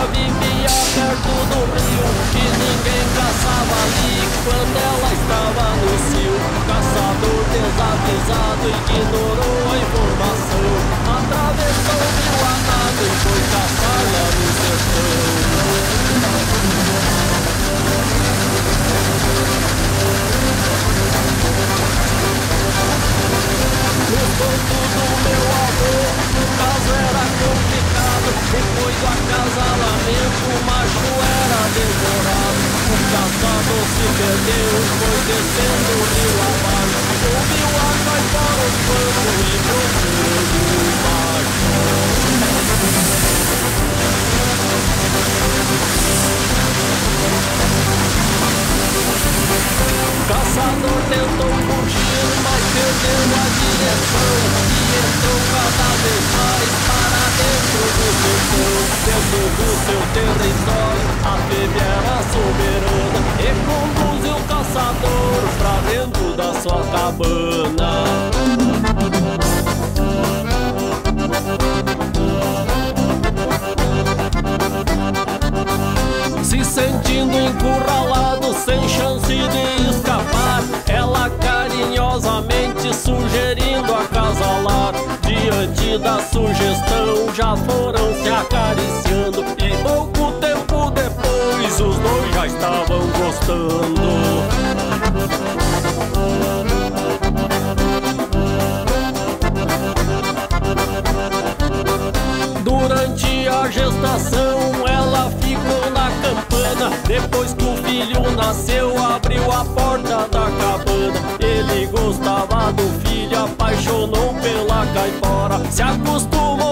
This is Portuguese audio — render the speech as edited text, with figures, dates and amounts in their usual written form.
vivia perto do rio e ninguém caçava ali quando ela estava no cio. Caçador desavisado ignorou a informação, atravessou o rio a nado e foi caçar lá no sertão. No ponto do meu avô, o caso era complicado. Depois do acasalamento, o macho era devorado. O caçador se perdeu, foi descendo o rio abaixo. Subiu a cai para o campo e procurou o macho. O caçador tentou fugir, mas perdeu a direção e entrou cada vez mais para dentro do sertão. Dentro do seu território, a fêmea era soberana e conduziu o caçador pra dentro da sua cabana. Se sentindo encurralado, sem chance de escapar, ela carinhosamente sugerindo acasalar. Diante da sugestão já foram se acariciando e pouco tempo depois os dois já estavam gostando. Durante a gestação ela ficou na campana. Depois que o filho nasceu, abriu a porta da cabana. Ele gostava do filho, apaixonou pela caipora, se acostumou